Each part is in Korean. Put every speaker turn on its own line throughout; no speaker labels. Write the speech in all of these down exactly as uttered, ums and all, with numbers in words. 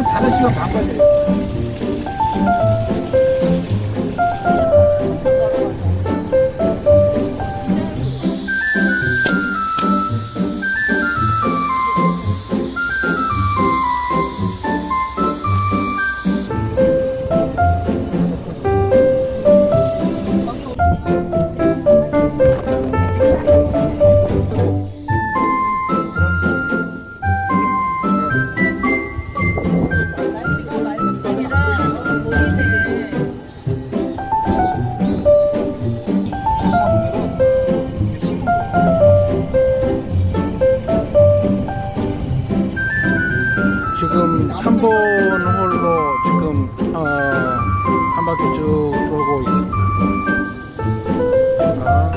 다섯 시간 반 걸려요. 지금 삼 번 홀로 지금 어, 한 바퀴 쭉 돌고 있습니다. 아,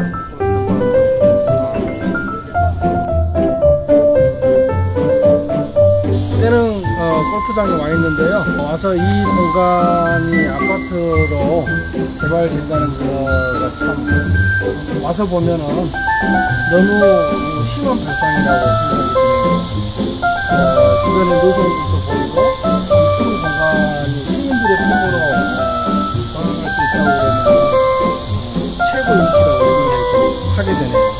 때는 어, 골프장에 와 있는데요. 와서 이 공간이 아파트로 개발된다는 거가 참 와서 보면은 너무 심한 발상이라고 생각이 드네요. 어, 주변에 노선도 보이고 큰 공간이 시민들의 품으로 돌아갈 수 있다고 그러면 최고 위치라고 생각을 하게 되네요.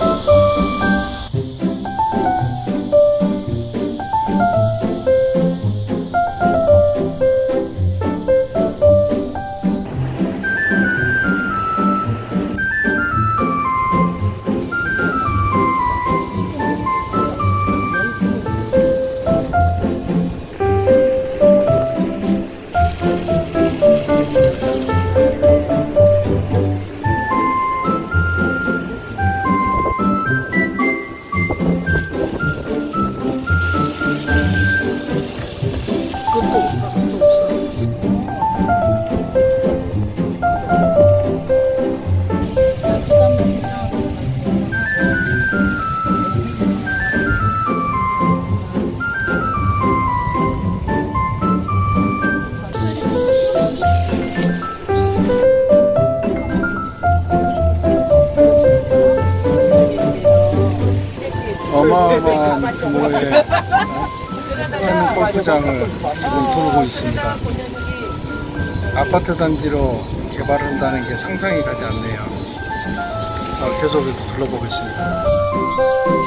어마어마한 규모의 큰 골프장을 지금 돌고 있습니다. 아파트 단지로 개발한다는 게 상상이 가지 않네요. 어, 계속 둘러보겠습니다.